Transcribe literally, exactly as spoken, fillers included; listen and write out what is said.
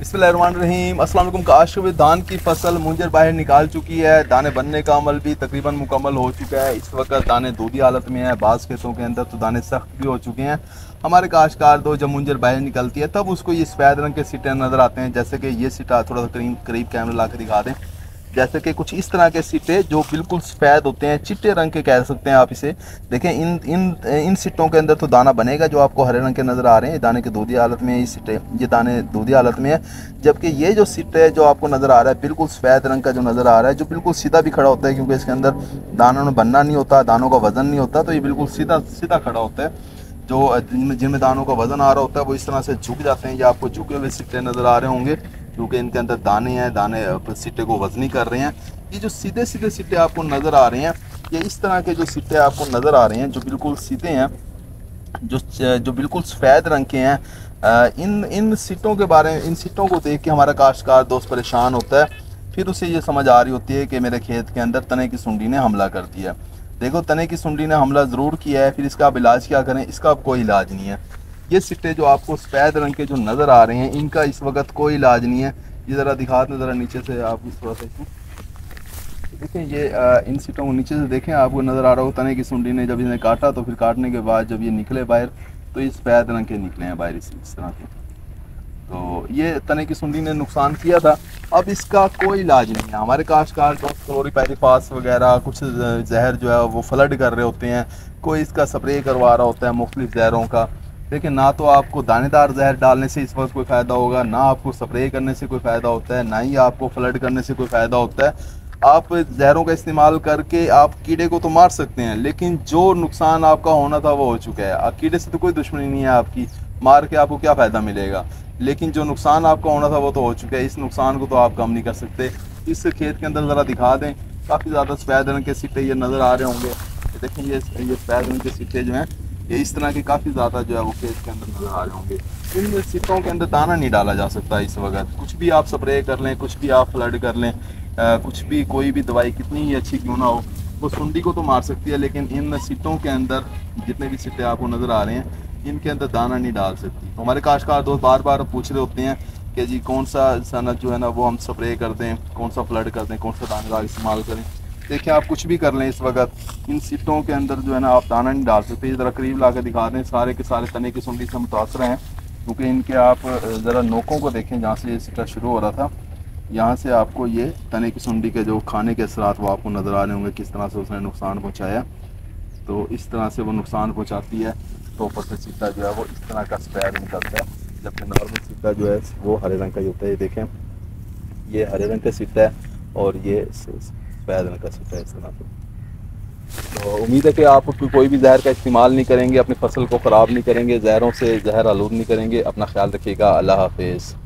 बिस्मिल्लाहिर्रहमानिर्रहीम। अस्सलाम वालेकुम। काश में धान की फसल मुंजर बाहर निकाल चुकी है। दाने बनने का अमल भी तकरीबन मुकम्मल हो चुका है। इस वक्त दाने दूधी हालत में है। बाज़ खेतों के अंदर तो दाने सख्त भी हो चुके हैं। हमारे काश्तकार दो जब मुंजर बाहर निकलती है तब उसको ये सफ़ेद रंग के सिट्टे नज़र आते हैं। जैसे कि ये सिट्टा थोड़ा सा करीब करीब कैमरा ला के दिखा दें। जैसे कि कुछ इस तरह के सिट्टे जो बिल्कुल सफ़ेद होते हैं, चिट्टे रंग के कह सकते हैं आप इसे। देखें इन इन इन सिट्टों के अंदर तो दाना बनेगा जो आपको हरे रंग के नज़र आ रहे हैं। दाने के दूधी हालत में ये सिट्टे, ये दाने दूधी हालत में है। जबकि ये जो सिट्टे जो आपको नज़र आ रहा है बिल्कुल सफ़ेद रंग का जो नज़र आ रहा है, जो बिल्कुल सीधा भी खड़ा होता है, क्योंकि इसके अंदर दानों में बनना नहीं होता, दानों का वज़न नहीं होता, तो ये बिल्कुल सीधा सीधा खड़ा होता है। जो जिनमें जिनमें दानों का वज़न आ रहा होता है वो इस तरह से झुक जाते हैं। ये आपको झुके हुए सिट्टे नज़र आ रहे होंगे क्योंकि इनके अंदर दाने हैं, दाने सिट्टे को वज़नी कर रहे हैं। ये जो सीधे सीधे सिट्टे आपको नज़र आ रहे हैं, ये इस तरह के जो सिट्टे आपको नज़र आ रहे हैं जो बिल्कुल सीधे हैं, जो जो बिल्कुल सफ़ेद रंग के हैं, इन इन सिट्टों के बारे में, इन सिट्टों को देख के हमारा काश्तकार दोस्त परेशान होता है। फिर उसे ये समझ आ रही होती है कि मेरे खेत के अंदर तने की सुंडी ने हमला कर दिया। देखो, तने की सुंडी ने हमला ज़रूर किया है, फिर इसका आप इलाज क्या करें? इसका अब कोई इलाज नहीं है। ये सिट्टे जो आपको सफ़ेद रंग के जो नज़र आ रहे हैं, इनका इस वक्त कोई इलाज नहीं है। ये ज़रा दिखा दें, ज़रा नीचे से आप थोड़ा सा देखें। ये आ, इन सिट्टों को नीचे से देखें, आपको नज़र आ रहा हो तने की सुंडी ने जब इन्हें काटा तो फिर काटने के बाद जब ये निकले बाहर तो ये सफ़ेद रंग के निकले हैं बाहर, इस, इस तरह के। तो ये तने की सुंडी ने नुकसान किया था। अब इसका कोई इलाज नहीं है। हमारे काश्तकार जो क्लोरीपाइरिफास वगैरह कुछ जहर जो है वो फ्लड कर रहे होते हैं, कोई इसका स्प्रे करवा रहा होता है मुख्तलिफ जहरों का। लेकिन ना तो आपको दानेदार जहर डालने से इस वक्त कोई फ़ायदा होगा, ना आपको स्प्रे करने से कोई फ़ायदा होता है, ना ही आपको फ्लड करने से कोई फ़ायदा होता है। आप जहरों का इस्तेमाल करके आप कीड़े को तो मार सकते हैं, लेकिन जो नुकसान आपका होना था वो हो चुका है। आप कीड़े से तो कोई दुश्मनी नहीं है आपकी, मार के आपको क्या फ़ायदा मिलेगा, लेकिन जो नुकसान आपका होना था वो तो हो चुका है। इस नुकसान को तो आप कम नहीं कर सकते। इस खेत के अंदर ज़रा दिखा दें, काफ़ी ज़्यादा सफ़ेद रंग के सिट्टे ये नज़र आ रहे होंगे। देखें, ये ये सफ़ेद रंग के सिट्टे जो हैं ये इस तरह के काफ़ी ज़्यादा जो है वो खेत के अंदर नज़र आ रहे होंगे। इन सिट्टों के अंदर दाना नहीं डाला जा सकता इस वक्त। कुछ भी आप स्प्रे कर लें, कुछ भी आप फ्लड कर लें, आ, कुछ भी कोई भी दवाई कितनी ही अच्छी क्यों ना हो, वो सुंडी को तो मार सकती है, लेकिन इन सिट्टों के अंदर जितने भी सिट्टे आपको नज़र आ रहे हैं इनके अंदर दाना नहीं डाल सकती। तो हमारे काश्तकार दोस्त बार बार पूछ रहे होते हैं कि जी कौन सा सनत जो है ना वो हम स्प्रे कर दें, कौन सा फ्लड कर दें, कौन सा दानेदार इस्तेमाल करें। देखिए, आप कुछ भी कर लें, इस वक्त इन सिट्टों के अंदर जो है ना आप दाना नहीं डाल सकते। ज़रा करीब ला कर दिखा दें। सारे के सारे तने की सुंडी से मुतासर हैं, क्योंकि इनके आप ज़रा नोकों को देखें जहाँ से ये सिट्टा शुरू हो रहा था, यहाँ से आपको ये तने की सुंडी के जो खाने के असरात वो आपको नज़र आ रहे होंगे, किस तरह से उसने नुकसान पहुँचाया। तो इस तरह से वो नुकसान पहुँचाती है। तो ऊपर से सिट्टा जो है वो इस तरह का सफ़ेद निकलता है, जबकि नॉर्मल सिट्टा जो है वो हरे रंग का ही होता है। ये देखें, ये हरे रंग का सिट्टा है और ये सफ़ेद रंग का सिट्टा है इस तरह से। तो उम्मीद है कि आप कोई भी जहर का इस्तेमाल नहीं करेंगे, अपनी फसल को ख़राब नहीं करेंगे, जहरों से जहर आलूद नहीं करेंगे। अपना ख्याल रखिएगा। अल्लाह हाफिज़।